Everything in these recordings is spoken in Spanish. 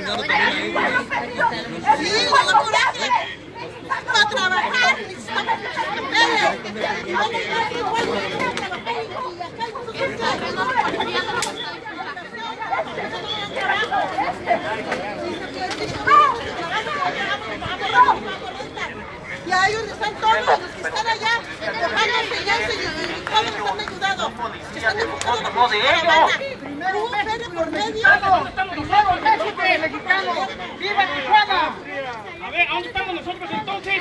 chingando también ahí. Sí, no coraje. Para trabajar, necesitamos muchos y ahí donde están todos los que están allá, mojándose ya y todos nos han ayudado. Están enfocados en la caravana. Por medio. ¿Dónde estamos nosotros, México, mexicanos? ¡Viva Tijuana! A ver, ¿a dónde estamos nosotros entonces?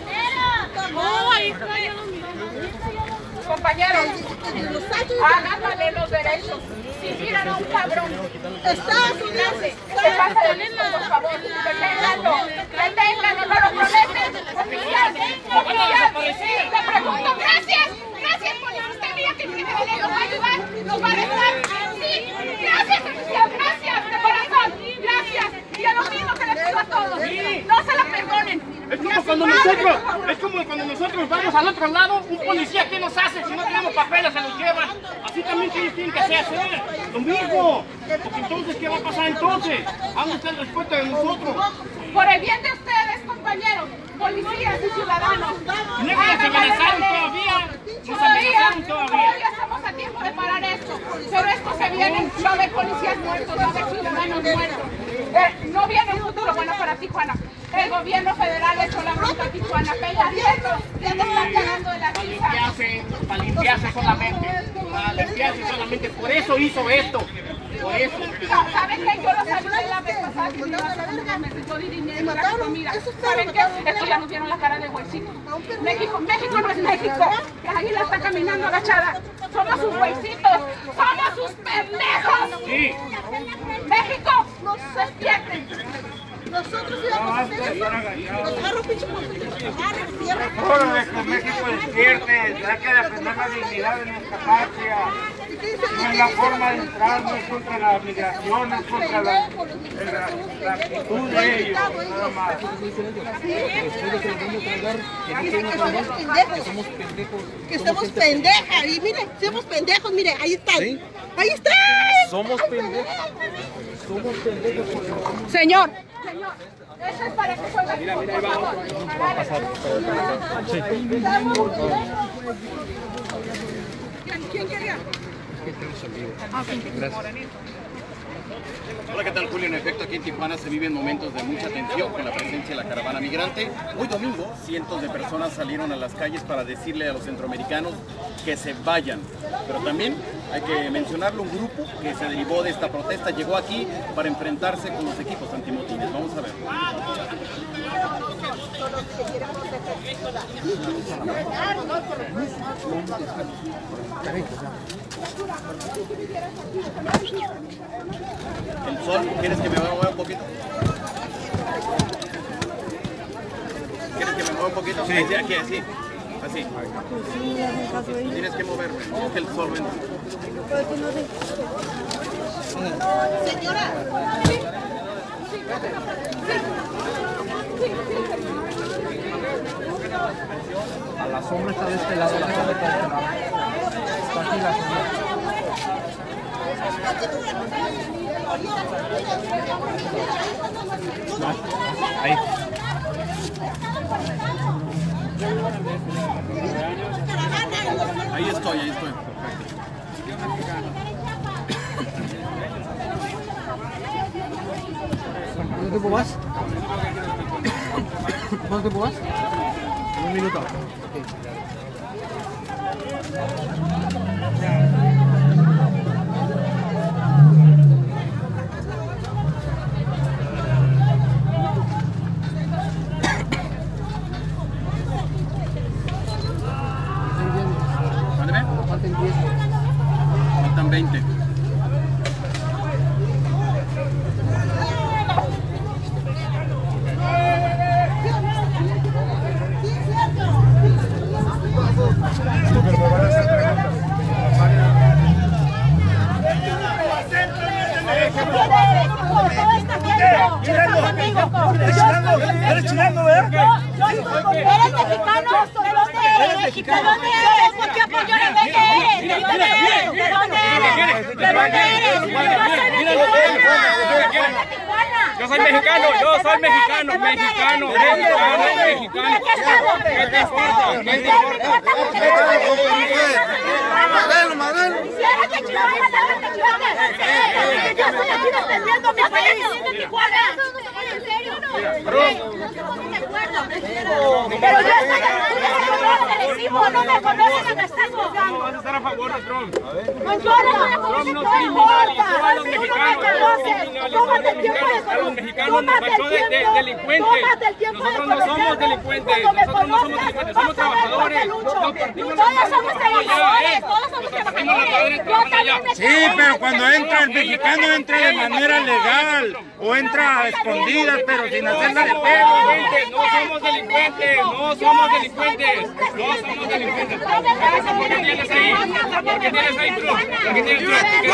Compañeros, háganle los derechos. Si miran a un cabrón, Estados Unidos. se pasa de listo, por favor. Deténganlo, deténganlo, no lo prometen. Oficial, te pregunto, gracias por usted mía que tiene que nos va a ayudar, nos va a arrestar. Sí, gracias oficial, gracias de corazón, gracias. Y es lo mismo que les pido a todos, no se la perdonen. Es como cuando nosotros vamos al otro lado, un policía, ¿qué nos hace? Si no tenemos papeles, se los llevan. Así también tienen que hacer lo mismo. Porque entonces, ¿qué va a pasar entonces? ¿Dónde está el respeto de nosotros? Por el bien de ustedes, compañeros, policías y ciudadanos. No nos amenazaron todavía. Todavía estamos a tiempo de parar esto. Pero esto se viene, va a haber policías muertos, va a haber ciudadanos muertos. No viene un futuro bueno para Tijuana. El gobierno federal hecho la bronca a Tijuana. Peña Nieto, ya te están cagando de la risa. Para limpiarse solamente. Por eso hizo esto. Por eso. ¿Saben qué? Yo los ayudé la vez pasada. Me quitó dinero para la comida. ¿Saben qué? Esto ya nos dieron la cara de huesito. México no es México. Ahí la está caminando agachada. Somos sus huesitos. Somos sus pendejos. Sí. México, no se pierden. Nosotros íbamos a hacer eso. Nos agarró pinche por tierra. Órale, que México despierte, hay que defender la dignidad de nuestra patria. No es la forma de entrar, no es contra la migración, es contra la actitud de ellos, nada más. Que somos pendejas. Y miren, somos pendejos, mire, ahí están. Ahí están. Somos pendejos. Señor, eso es para que juegue. Mira, ahí va. ¿Quién quería? Hola, ¿qué tal, Julio? En efecto, aquí en Tijuana se viven momentos de mucha tensión con la presencia de la caravana migrante. Hoy domingo, cientos de personas salieron a las calles para decirle a los centroamericanos que se vayan. Pero también hay que mencionarlo, un grupo que se derivó de esta protesta llegó aquí para enfrentarse con los equipos antimotines. Vamos a ver. El sol, ¿quieres que me mueva un poquito? ¿Quieres que me mueva un poquito? Sí, aquí, así. Así. Tienes que moverme, no que el sol venga. Señora. A la sombra está de este lado, la sombra está de este lado. Está aquí la sombra. Ahí. Ahí estoy, ¿Cuánto tiempo vas? ¿Cuánto tiempo vas? 1 minuto. Mándeme. Faltan 10. Faltan 20. ¿Eres chilango, verdad? ¿Eres mexicano? ¿De dónde eres? ¿De dónde eres? ¿Por qué apoyó la vez que eres? ¿De dónde eres? ¿De dónde eres? ¿De dónde eres? Yo soy de Tijuana. Yo soy mexicano, mexicano. ¿Qué te importa? Madelo. Yo estoy aquí defendiendo mi país. Pero yo estoy aquí, no me conocen, me estás juzgando. Vas a estar a favor de Trump. Trump nos criminalizó a los mexicanos. A los mexicanos nos tachó de delincuentes. Nosotros no somos delincuentes. Somos trabajadores. Todos somos trabajadores. Sí, pero cuando entra el mexicano entra de manera legal o entra a escondidas, pero sin hacerla de pedo. No somos delincuentes. ¿Por qué tienes ahí? ¿Por qué tienes ahí, Trump? ¿Por qué tienes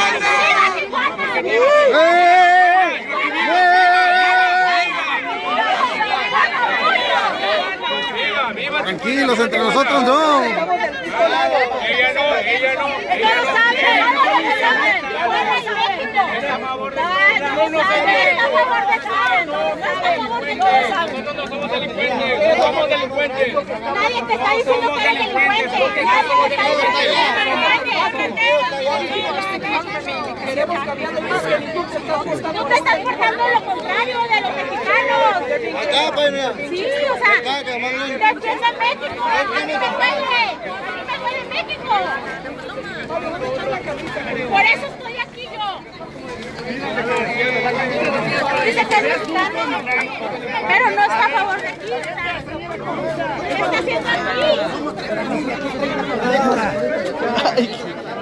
Tranquilos, entre nosotros no. Ella no. Nosotros no somos delincuentes, no somos delincuentes. Nadie te está diciendo que eres delincuente. Tú te estás portando lo contrario de los mexicanos. Sí, o sea, defiende México. A mí me duele México. Por eso estoy aquí yo. Dice que es mexicano, pero no está a favor de aquí. ¿Qué está haciendo aquí?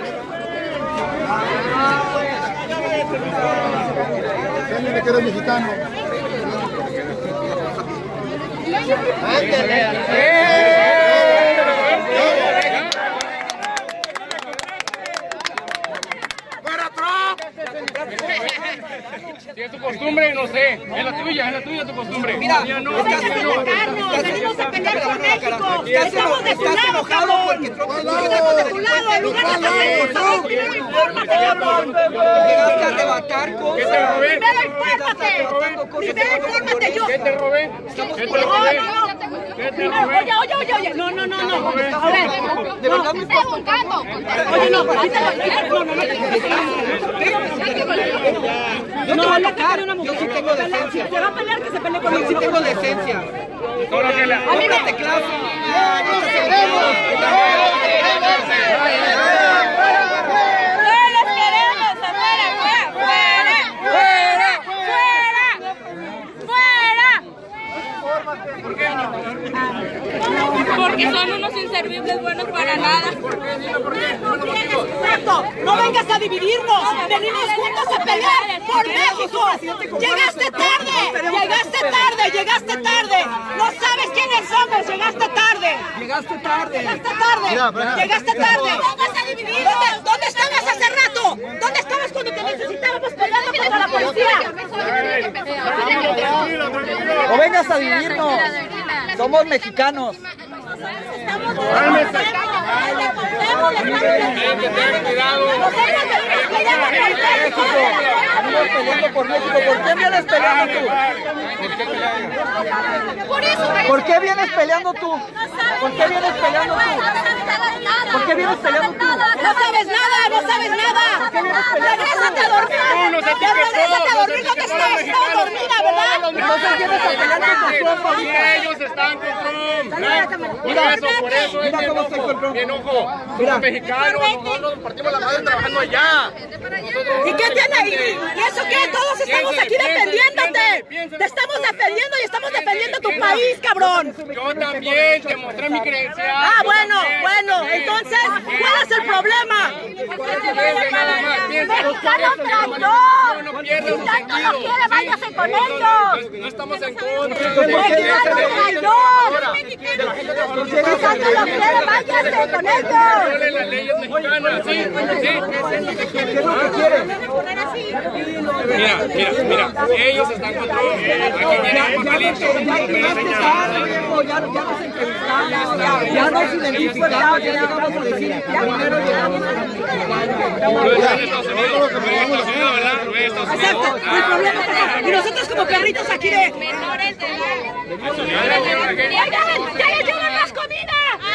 Dile que eres mexicano. Si es tu costumbre, no sé. Es la tuya tu costumbre. Mira, No vengas a atacarnos, venimos a pelear por México. Estamos de tu lado, cabrón. Estamos de tu lado, en lugar de pelear. Llegaste a arrebatar cosas. ¿Qué te robé? Primero infórmate yo. ¿Qué te robé? Oye, no. A ver, De verdad me estás buscando. oye, no, Yo te voy a tocar. Yo sí tengo decencia. si se va a pelear, que se pelee con Yo sí tengo decencia. A mí me teclas. Porque son unos inservibles buenos para nada. No vengas a dividirnos. Venimos juntos a pelear por México. Llegaste tarde. No sabes quiénes somos. Llegaste tarde. Llegaste tarde. No vengas a dividirnos. ¿Dónde estabas hace rato? ¿Dónde estabas cuando te necesitábamos peleando contra la policía? No vengas a dividirnos. Somos mexicanos. Peleando por México. ¿Por qué vienes peleando tú? ¿Por qué vienes peleando tú? ¿Por qué vienes peleando tú? ¿Por qué vienes peleando tú? No sabes nada. Regrésate a dormir. ¿Dónde estás? Estás dormida, ¿verdad? Entonces vienes a pelear con Trump ahorita. Ellos están con Trump. Por eso es mi enojo. Somos mexicanos, nosotros nos partimos la madre trabajando allá. ¿Y qué tiene ahí? ¿Y eso qué? Todos estamos aquí defendiéndote. Te estamos defendiendo y estamos defendiendo tu país, cabrón. Yo también te mostré mi credencial. Ah, bueno. Entonces, ¿cuál es el problema? Mexicano traidor. Mexicano no quiere, váyase con ellos. No estamos en contra. Mexicano traidor. Mexicano no quiere, váyase con ellos. Las leyes mexicanas, sí. ¿Qué es lo que quieren? Mira, ellos están con Trump. Aquí tienen un papelito. Ya nos entrevistamos, ya nos identificamos, ya llegamos a decir, primero llegamos a Estados Unidos, ¿verdad? Exacto, el problema es que, y nosotros como perritos señoritas aquí de... Menores de edad. ¡Ya les llevan las comidas!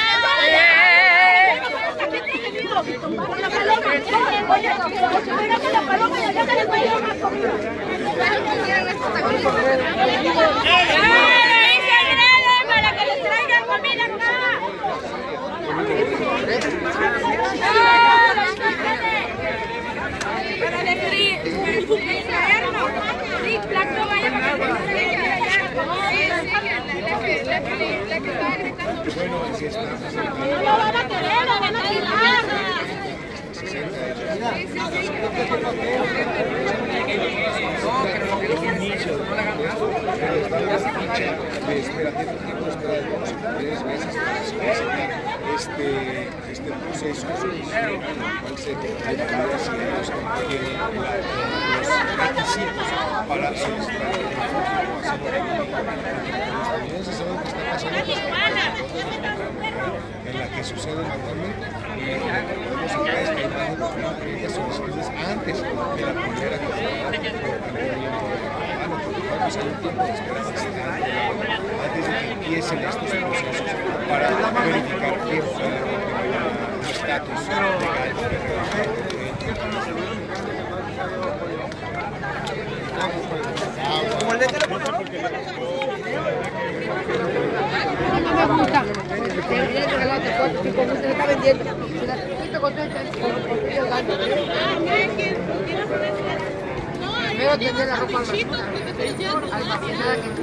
Por la paloma. Oye, espérate la paloma y allá se les va a llevar más comida. Para que les traigan comida acá. Para destruir la toma ya para que no lo van a querer, lo van a tirar. Este proceso en el cual se determina si ellos tienen los requisitos para solicitar el refugio. Entonces, algo que está pasando en la que sucede normalmente y podemos saber es que hay más de 2.500 solicitudes antes de la primera temporada del movimiento cubano, por lo cual pues hay un tiempo de espera bastante antes de que empiecen estos procesos para verificar qué fue el estatus legal. No me gusta. Debería regalar otra cosa que como se está vendiendo. Si la gente contesta, yo gano. Primero tener la ropa almacenada que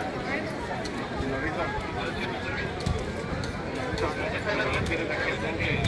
Tienen aquel tanque